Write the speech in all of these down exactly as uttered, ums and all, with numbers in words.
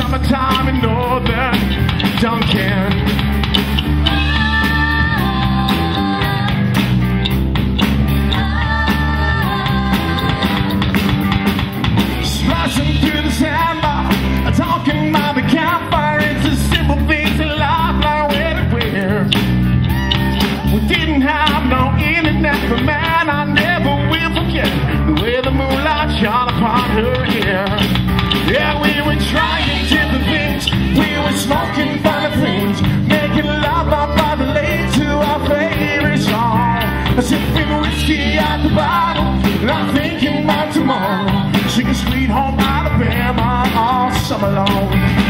summertime in northern Duncan. Splashing through the sandbar, talking by the campfire. It's the simple things in life like where to wear. We didn't have no internet, but man, I never will forget the way the moonlight shone upon her hair. Yeah, we were trying different things, we were smoking fun things, making love out by the lake to our favorite song. Sipping whiskey at the bottle, not thinking about tomorrow, singing Sweet Home Alabama all summer long.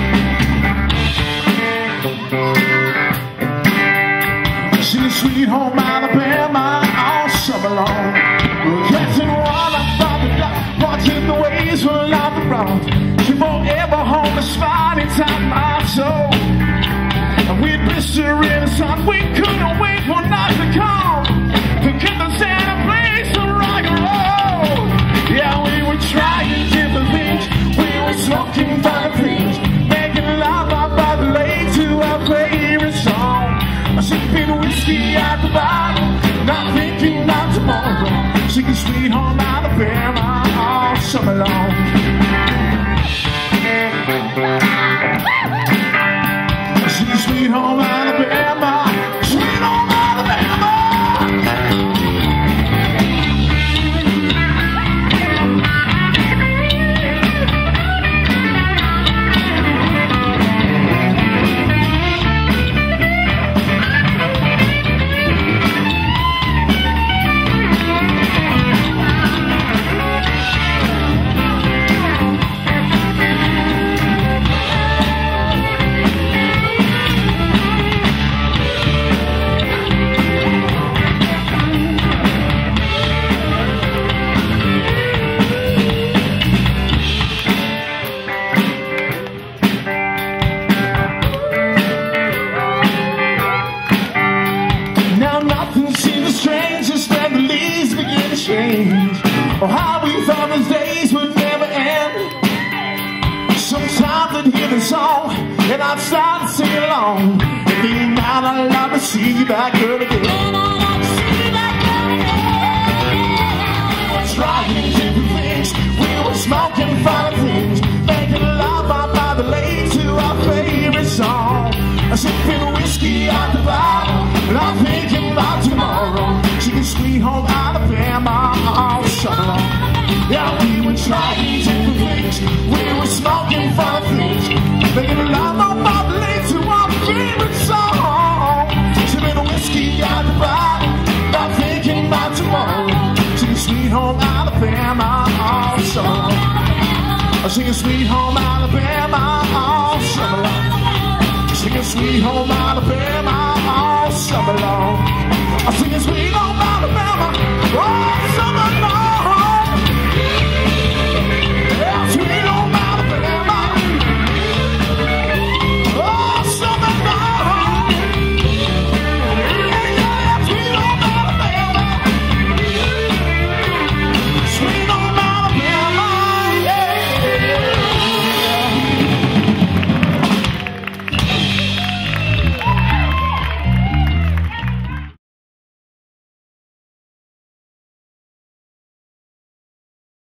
Singing Sweet Home Alabama all summer long. Catching one up on the dock, watching the waves roll off the road. She forever hold a spot inside my soul. And we'd miss her in the sun, we couldn't wait for night to come to get the center place to rock and roll. Yeah, we were trying different things, we were smoking fun things, making love out by the lake to our favorite song. Sipping whiskey at the bottle, not thinking about tomorrow, singing Sweet Home Alabama all summer long. Singing Sweet Home Alabama, Sweet Home Alabama. Oh, how we thought those days would never end. Sometimes I'd hear the song and I'd start to sing along. And then now I'd love to see you back, girl, again. And I'd love to see you back, girl, again. We were trying different things, we were smoking fun things, making love out by the lake to our favorite song. Sipping whiskey out the bottle, not thinking about tomorrow, singing Sweet Home Alabama all summer long. Yeah, we were trying different things, we were smoking fun things, making love out by the lake to our favorite song. Sipping whiskey out the bottle, not thinking about tomorrow, singing Sweet Home Alabama all summer long. Singing Sweet Home Alabama all summer long. Singing Sweet Home Alabama all summer long. I sing Sweet Home